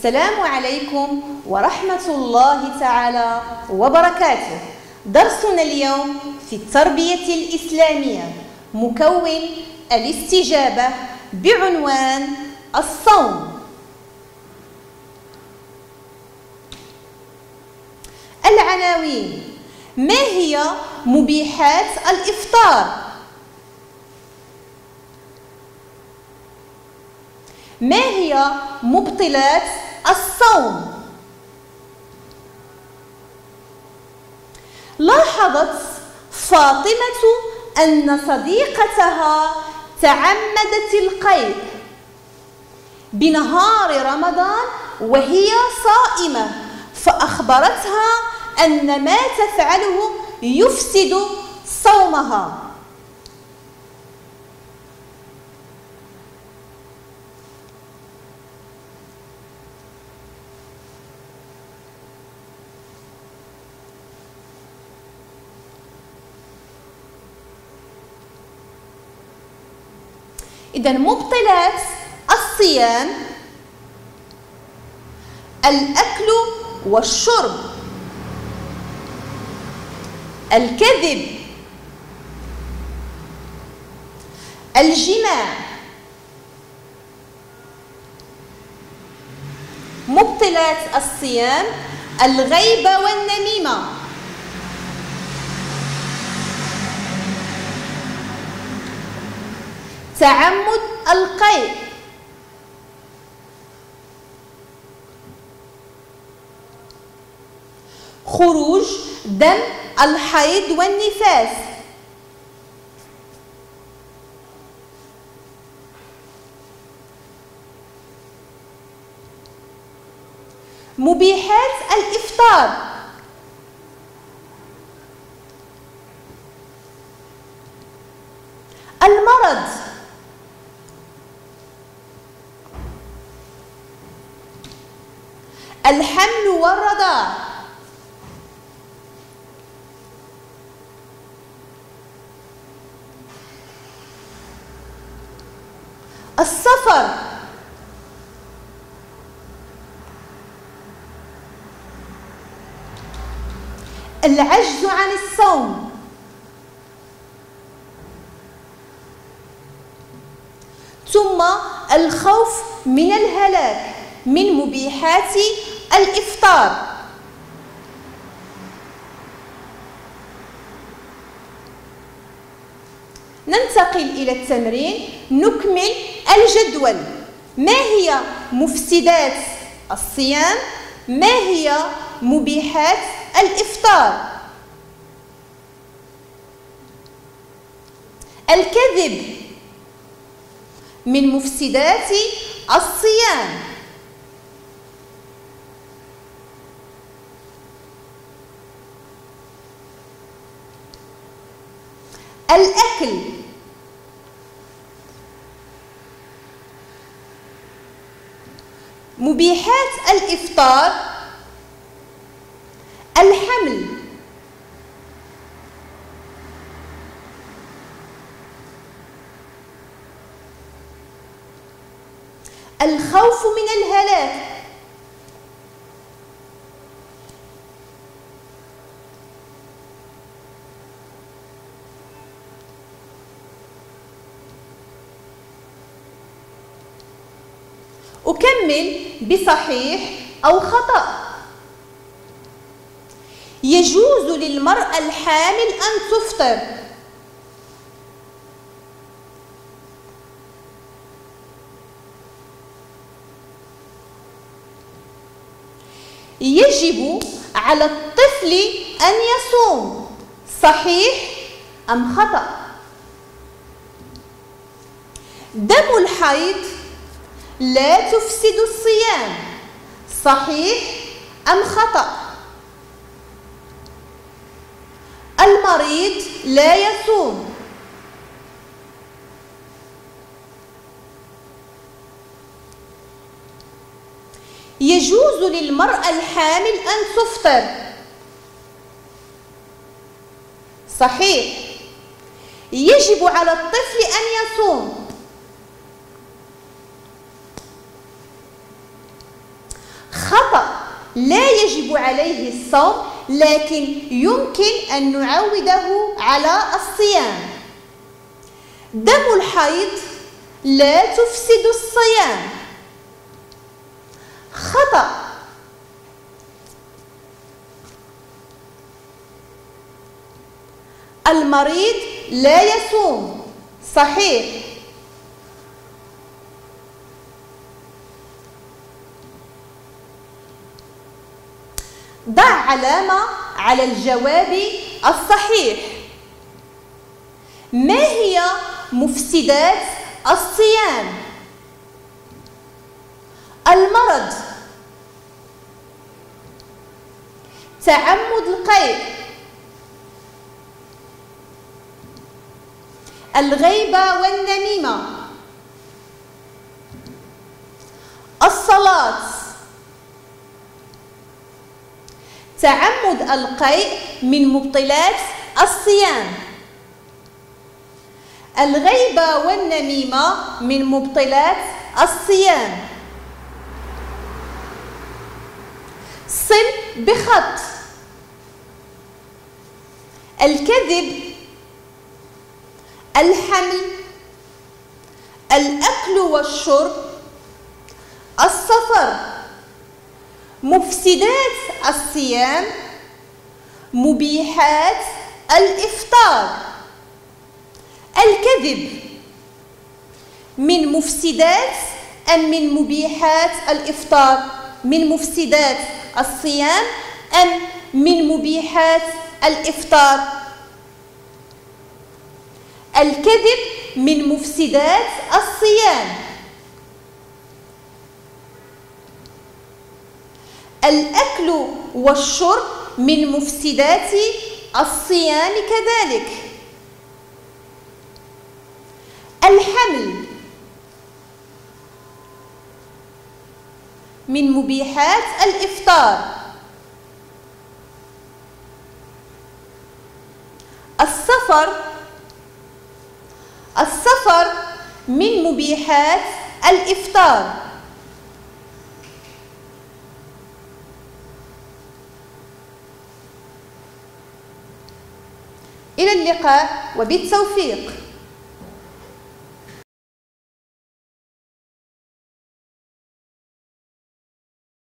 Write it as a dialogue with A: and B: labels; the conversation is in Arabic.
A: السلام عليكم ورحمة الله تعالى وبركاته. درسنا اليوم في التربية الإسلامية مكون الاستجابة بعنوان الصوم. العناوين: ما هي مبيحات الإفطار؟ ما هي مبطلات الصوم؟ لاحظت فاطمة أن صديقتها تعمدت القيء بنهار رمضان وهي صائمة، فأخبرتها أن ما تفعله يفسد صومها. إذن مبطلات الصيام: الأكل والشرب، الكذب، الجماع. مبطلات الصيام: الغيبة والنميمة، تعمد القيء، خروج دم الحيض والنفاس، مبيحات الإفطار: المرض، الحمل والرضاع، السفر، العجز عن الصوم، ثم الخوف من الهلاك من مبيحات الإفطار. ننتقل إلى التمرين. نكمل الجدول. ما هي مفسدات الصيام؟ ما هي مبيحات الإفطار؟ الكذب من مفسدات الصيام. الأكل، مبيحات الإفطار: الحمل، الخوف من الهلاك، أكمل بصحيح أو خطأ. يجوز للمرأة الحامل أن تفطر. يجب على الطفل أن يصوم. صحيح أم خطأ؟ دم الحيض لا تفسد الصيام. صحيح أم خطأ؟ المريض لا يصوم. يجوز للمرأة الحامل أن تفطر. صحيح. يجب على الطفل أن يصوم. لا يجب عليه الصوم، لكن يمكن أن نعوده على الصيام. دم الحيض لا تفسد الصيام. خطأ. المريض لا يصوم. صحيح. ضع علامة على الجواب الصحيح. ما هي مفسدات الصيام؟ المرض، تعمد القيء، الغيبة والنميمة، الصلاة. تعمد القيء من مبطلات الصيام. الغيبة والنميمة من مبطلات الصيام. صل بخط. الكذب، الحمل، الأكل والشرب، السفر. مفسدات الصيام، مبيحات الإفطار. الكذب من مفسدات أم من مبيحات الإفطار؟ من مفسدات الصيام أم من مبيحات الإفطار؟ الكذب من مفسدات الصيام. الأكل والشرب من مفسدات الصيام كذلك. الحمل من مبيحات الإفطار. السفر من مبيحات الإفطار. إلى اللقاء وبالتوفيق.